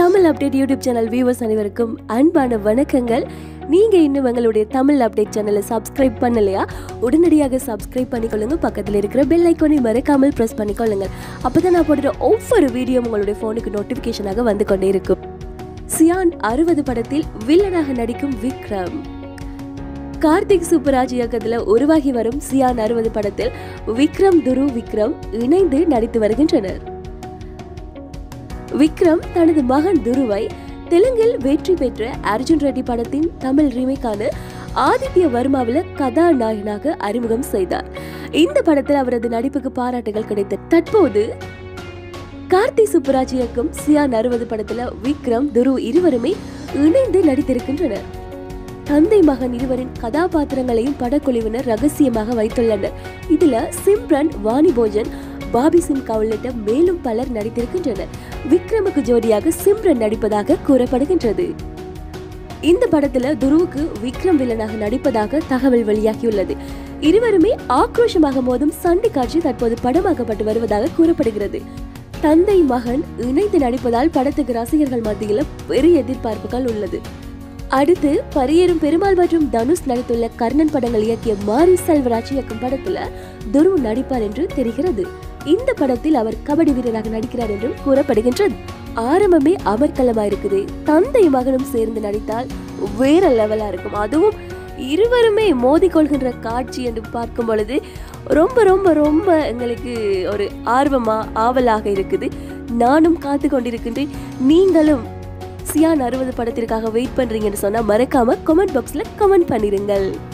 Tamil update YouTube channel viewers அனைவருக்கும் அன்பான வணக்கங்கள். நீங்க இன்னும் எங்களுடைய தமிழ் அப்டேட் சேனலை சப்ஸ்கிரைப் பண்ணலையா? உடனடியாக சப்ஸ்கிரைப் பண்ணிக்கொள்ளுங்க. பக்கத்தில் இருக்கிற பெல் ஐக்கானை மறக்காமல் பிரஸ் பண்ணிக்கொள்ளுங்க. அப்பதான் நான் போடுற ஒவ்வொரு வீடியோ உங்களுடைய போனுக்கு நோட்டிபிகேஷனாக வந்து கொண்டே இருக்கும். சியான் 60 படத்தில் வில்லனாக நடிக்கும் விக்ரம். கார்த்திக் சுப்பராஜ் இயக்கத்தில் உருவாகி வரும் சியான் 60 படத்தில் விக்ரம், துருவ் விக்ரம் இணைந்து நடித்து வருகின்றனர். விக்ரம் தனது மகன் துருவை தெலுங்கில் வெற்றி பெற்ற அர்ஜுன் ரெட்டி படத்தின் தமிழ் ரீமேக்கான ஆதித்ய வர்மாவில் கதாநாயகனாக அறிமுகம் செய்தார். இந்த படத்தில் அவரது நடிப்புக்கு பாராட்டுகள் கிடைத்த தற்போது கார்த்திக் சுப்பராஜ் இயக்கும் சியான் 60 படத்துல விக்ரம், துருவ் இருவருமே இணைந்து நடித்திருக்கின்றனர். தந்தை மகன் இருவரின் கதாபாத்திரங்களையும் படக்குழுவினர் ரகசியமாக வைத்துள்ளனர். இதுல சிம்ரன், வாணி போஜன், பாபி சிங் உள்ளிட்ட மேலும் பலர் நடித்திருக்கின்றனர். விக்ரமுக்கு ஜோடியாக சிம்ரன் நடிப்பதாக கூறப்படுகின்றது. இந்த படத்துல துருவுக்கு விக்ரம் வில்லனாக நடிப்பதாக தகவல் வெளியாகியுள்ளது. இருவருமே ஆக்ரோஷமாக மோதும் சண்டை காட்சி தற்போது படமாக்கப்பட்டு வருவதாக கூறப்படுகிறது. தந்தை மகன் இணைந்து நடிப்பதால் படத்துக்கு ரசிகர்கள் மத்தியில் பெரிய எதிர்பார்ப்புகள் உள்ளது. அடுத்து பரியேறும் பெருமாள் மற்றும் தனுஷ் நடித்துள்ள கர்ணன் படங்கள் இயக்கிய மாரி செல்வராஜ் இயக்கும் படத்துல துருவ் நடிப்பார் என்று தெரிகிறது. இந்த படத்தில் அவர் கபடி வீரராக நடிக்கிறார் என்றும் கூறப்படுகின்றது. ஆரம்பமே அமர்க்கலமா இருக்குது. தந்தை மகனும் சேர்ந்து நடித்தால் வேற லெவலா இருக்கும். அதுவும் இருவருமே மோதிக்கொள்கின்ற காட்சி என்று பார்க்கும் பொழுது ரொம்ப ரொம்ப ரொம்ப எங்களுக்கு ஒரு ஆவலாக இருக்குது. நானும் காத்து கொண்டிருக்கின்றேன். நீங்களும் சியான் 60 படத்திற்காக வெயிட் பண்றீங்கன்னு சொன்னா மறக்காம கமெண்ட் பாக்ஸ்ல கமெண்ட் பண்ணிருங்கள்.